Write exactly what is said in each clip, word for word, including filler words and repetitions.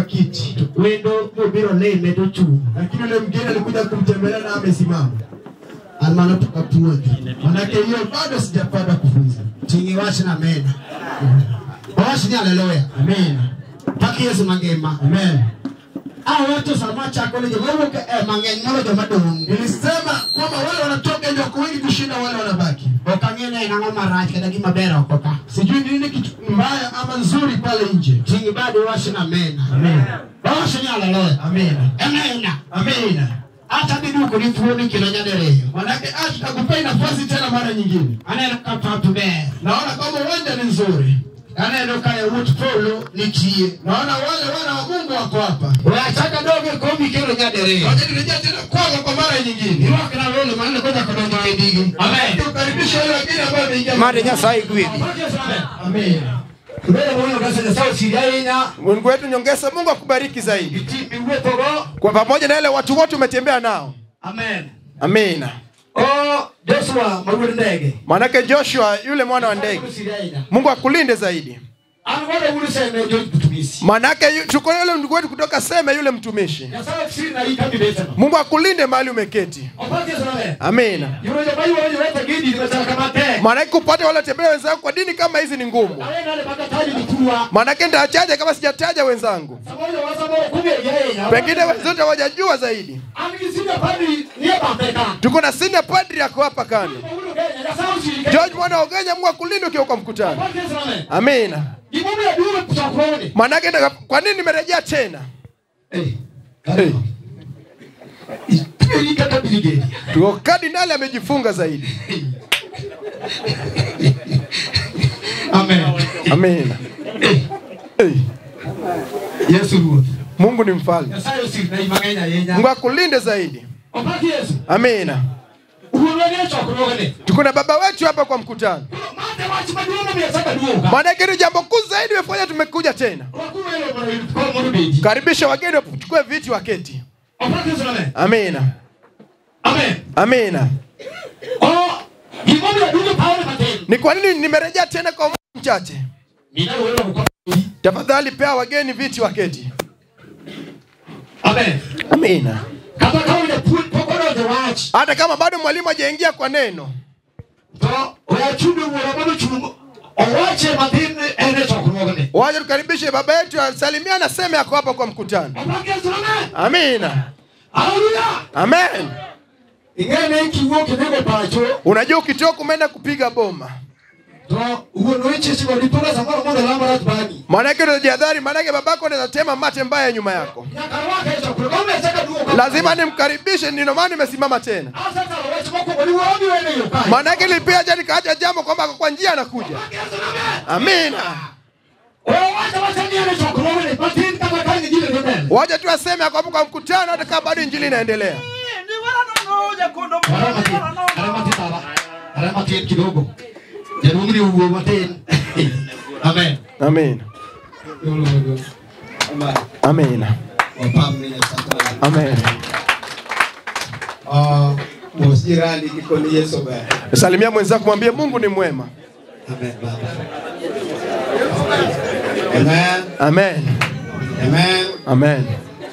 kiti. Wendo mobiro leme to chu. Lakini yule mgeni alikuja kumtembelea na amesimama. Almano tukapuote. Manake hiyo bado sijapata kufunza. Tingi washi na mena. Washi ni haleluya. Amen. Paki Yesu mangema. Amen. Ah, watu sama chako ni jamaa woke eh mangenyolo jamaa dongo. Nilisema kwamba wale wanatoka nje wako wengi kushinda wale wanabaki. Okangena ina ngoma raji kada kima bera okoka. Sijui nini kitu mbaya ama nzuri pale nje. Tingi bado washi na mena. Amen. Washi ni haleluya. Amen. Amen. Amen. Hata bidu kulifuoni kila nyadere. Manake hata takupei nafasi tena mara nyingine. Anaenda kapatu be. Naona kama uwanja ni nzuri. Anaenda kaya wote follow nichie. Naona wale wana wa Mungu wako hapa. Unataka dogo komi kile nyadere. Waje turejea tena kwako kwa mara nyingine. Iwa kana wale maana kwa kodongo ndigi. Amen. Tukaribisha wale wengine ambao wameingia. Made nyasai kweli. Amen. Mungu wetu nyongeza, Mungu akubariki zaidi. Kwa pamoja na ile watu wote umetembea nao. Amen. Amina. Oh, Joshua maguru ndege. Manake Joshua yule mwana wa ndege. Mungu akulinde zaidi. Anaweza kulisema ndio mtumishi. Manake tuko yule ndugu wetu kutoka Seme yule mtumishi. Mungu akulinde mahali umeketi. Amina. Manake kupata wale tembea wenzako kwa dini kama hizi ni ngumu. Manake ndaachaje kama sijataja wenzangu. Pengine wenzote hawajajua zaidi. Tuko na senior padri yako hapa kando. George mwana Ogenya, Mungu akulinde ukiwa kwa mkutano. Amina. Manake kwa nini nimerejea tena? Eh. Hey. Tuko kardinali amejifunga zaidi. Amen. Amen. Hey. Yesu. Mungu ni mfalme. Mungu akulinde zaidi. Amina. Tuko na baba wetu hapa kwa mkutano. Manake ni jambo kuu zaidi umefanya, tumekuja tena. Karibisha wageni wachukue viti waketi. Amina. Amen. Amina. Oh, ni kwa nini nimerejea tena kwa mchache? Tafadhali pea wageni viti waketi. Amen. Amina. Kama hata kama bado mwalimu hajaingia kwa neno, waje tukaribishe baba yetu asalimia na sema yako hapa kwa mkutano. Amina. Amen. Unajua ukitoka umeenda kupiga boma, manake unajihadhari, manake babako anaweza tema mate mbaya nyuma yako. Lazima nimkaribishe, ndio maana nimesimama tena. Manake nilipia jana nikaacha jambo kwamba kwa njia anakuja. Amina. Waje tu aseme hapo kwa mkutano hata kama bado injili inaendelea. kidogo. Jarumuni uwe maten. Amen. Amen. Amen. Amen. Ah, msirani kiko ni Yesu baba. Salimia mwenzako, mwambie Mungu ni mwema. Amen baba. Amen. Amen. Amen. Amen.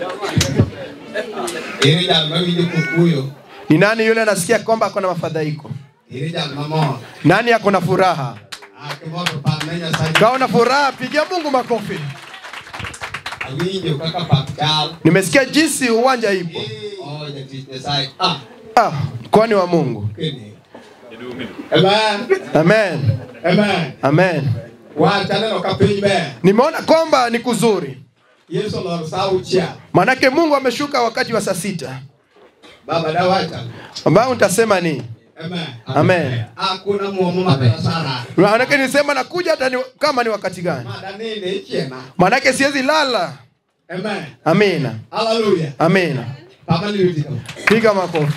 Yeye jamaa yule kukuyo. Ni nani yule anasikia kwamba ako na mafadhaiko? Yeye jamaa mama. Nani ako na furaha? Akimoto pamenya sasa. Kao na furaha, pigia Mungu makofi. Awinyo kaka papkal. Nimesikia jinsi uwanja ipo. Oh, ya sai. Ah. Ah, kwani wa Mungu. Amen. Amen. Amen. Amen. Wacha neno kapimbe. Nimeona kwamba ni kuzuri. Yesu lo sautia. Manake Mungu ameshuka wakati wa saa sita. Baba dawacha. Ambao utasema ni? Amen. Amen. Hakuna muomo matasara. Manake nisema nakuja hata ni, kama ni wakati gani. Madanene ichema. Manake siwezi lala. Amen. Amina. Hallelujah. Amina. Papa liudiko. Piga makofi.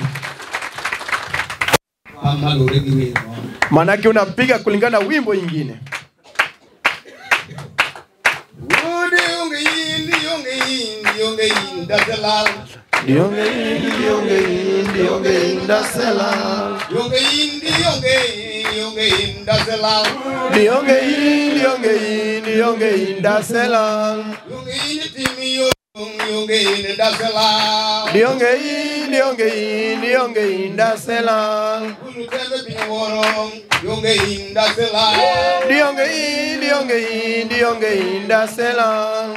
Papa lurigi. Manake unapiga kulingana wimbo nyingine. Udi ungi ndio dionge inda selal. Dionge dionge dionge inda selal. Dionge dionge dionge inda selal. Dionge dionge dionge inda selal. Dionge timi yo dionge inda selal. Dionge dionge dionge inda selal. Ulu tebe pinworong dionge inda selal. Dionge dionge dionge inda selal.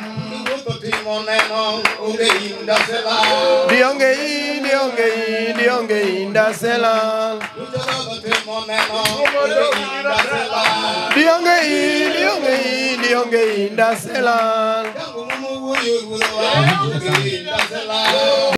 Dionge inda selal. Dionge dionge dionge inda selal. Dionge dionge dionge inda selal.